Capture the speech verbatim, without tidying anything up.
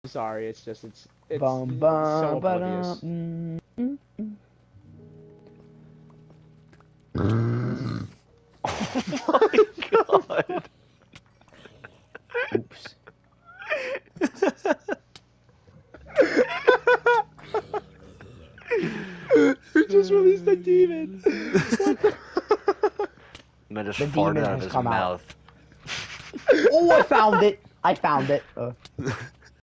sorry. It's just it's it's Bum, so bum, oblivious. ba-dum, mm, mm. Oh my god. Oops. Who just released a demon? What the? Man just The farted demon out of has his come out. mouth. Oh, I found it. I found it. Uh.